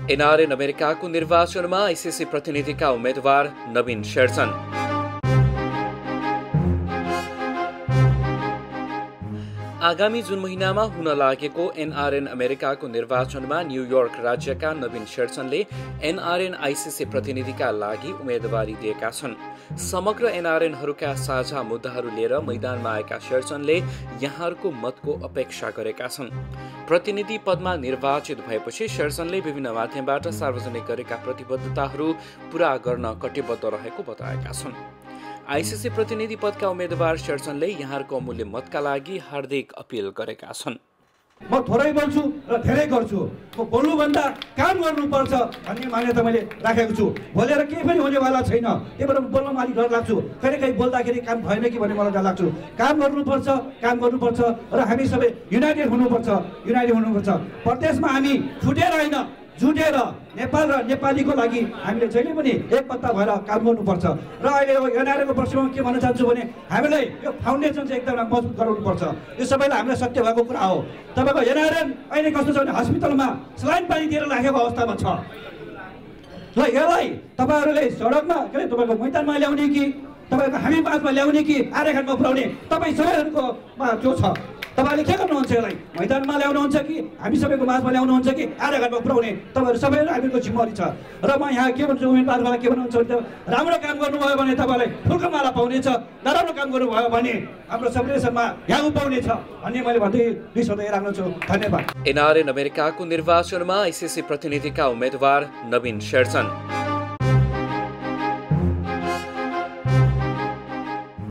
NRN अमेरिकाको निर्वाचनमा ICC प्रतिनिधिका उम्मेद्वार नवीन शेरचन। आगामी जुन महिनामा हुन लागेको एनआरएन अमेरिकाको निर्वाचनमा न्युयोर्क राज्यका नवीन शेरचनले एनआरएन आइसिसी प्रतिनिधिका लागि उम्मेदवारी दिएका छन्। समग्र एनआरएनहरूका साझा मुद्दाहरू लिएर मैदानमा आएका शेरचनले यहाँहरूको मतको अपेक्षा गरेका छन्। प्रतिनिधि पदमा निर्वाचित भएपछि शेरचनले विभिन्न माध्यमबाट सार्वजनिक गरेका प्रतिबद्धताहरू पूरा गर्न कटिबद्ध रहेको बताएका छन्। आइसिसी प्रतिनिधि पदका उम्मेद्वार शेरचनले यहाँहरूको अमूल्य मतका लागि हार्दिक अपील गरेका छन्। म थोरै बोल्छु र धेरै गर्छु। म बोल्नुभन्दा काम गर्नुपर्छ भन्ने मान्यता मैले राखेको छु। बोलेर केही पनि हुनेवाला छैन। त्यही भएर बोल्नमा अलिक डर लाग्छु। कहिलेकाहीँ बोल्दाखेरि काम भएन कि भन्ने मलाई डर लाग्छ। काम गर्नुपर्छ र हामी सबै युनाइटेड हुनुपर्छ। प्रदेशमा हामी छुटेर होइन, जुटेर नेपाल र नेपालीको लागि हामीले जहिले पनि एकबद्ध भएर काम गर्नुपर्छ। र अहिले एनआरएनको पक्षमा के भन्न चाहन्छु भने हामीलाई यो फाउन्डेसन चाहिँ एकदम मजबुत गराउनुपर्छ। यो सबैलाई हामीलाई सत्य भएको कुरा हो। तपाईँको एनआरएन अहिले कस्तो छ भने हस्पिटलमा स्लाइन पानी दिएर राखेको अवस्थामा छ। ल यसलाई तपाईँहरूले सडकमा के अरे तपाईँको मैदानमा ल्याउने कि तपाईँको हामी माझमा ल्याउने कि आरेखण्डमा पुर्याउने, तपाईँ सबैहरूकोमा जो छ तपाईँले के गर्नुहुन्छ? यसलाई मैदानमा ल्याउनुहुन्छ कि हामी सबैको माझमा ल्याउनुहुन्छ कि आरेखण्डमा पुर्याउने, तपाईँहरू सबैलाई हामीको जिम्मेवारी छ। र म यहाँ के भन्छु उम्मेदवारहरूलाई के भन्नुहुन्छ भने राम्रो काम गर्नुभयो भने तपाईँलाई फुलको माला पाउनेछ, नराम्रो काम गर्नुभयो भने हाम्रो सम्मेलनमा यहाँ पाउनेछ भन्ने मैले भन्दै 2 शब्द राख्न छु। धन्यवाद। एनआरएन अमेरिकाको निर्वाचनमा आइसिसी प्रतिनिधिका उम्मेद्वार नवीन शेरचन।